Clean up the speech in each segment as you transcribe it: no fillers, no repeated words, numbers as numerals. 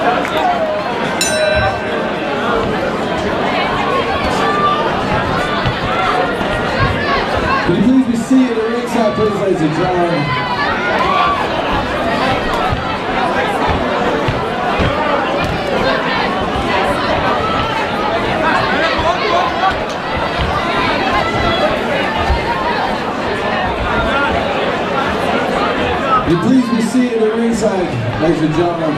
Can you please be seated at the ringside, please, ladies and gentlemen? Can you please be seated at the ringside, ladies and gentlemen?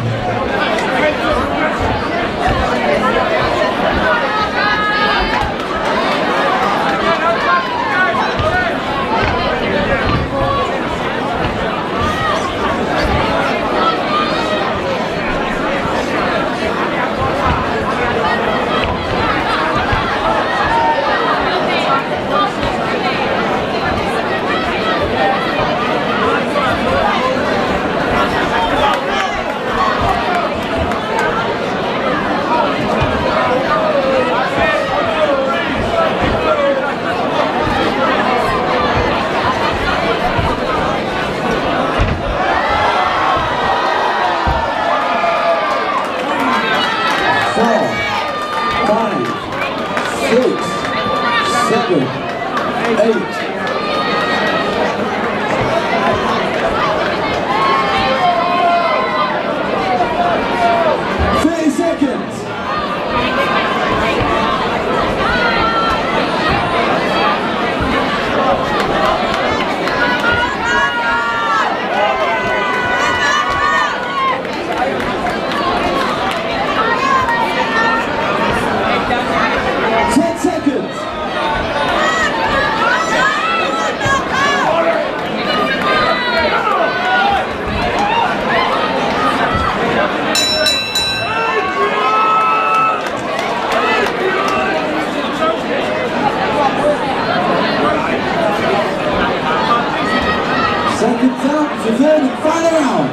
7, 8. 30 seconds. 10 seconds. 2 seconds out, it's the third and final round.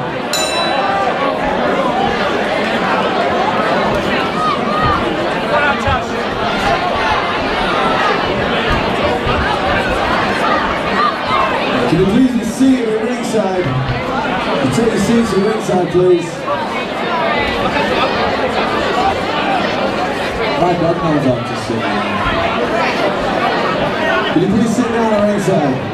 Can you please be seated at ringside? Take your seats at ringside, please. My God knows how to sit. Can you please sit down at ringside?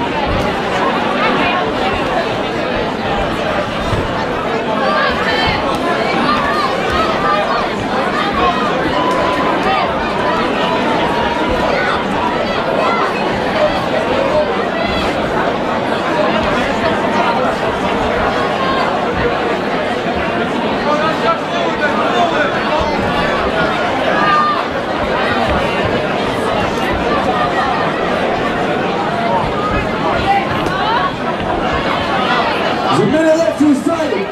There's a minute left to his title.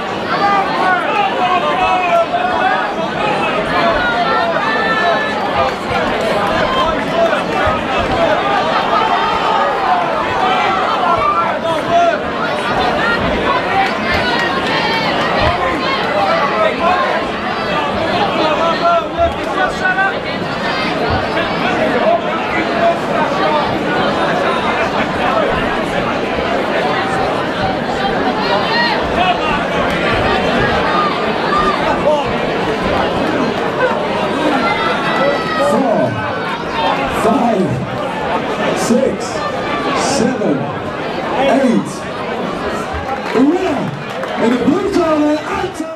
6, 7, 8. The winner in the blue corner, Antash.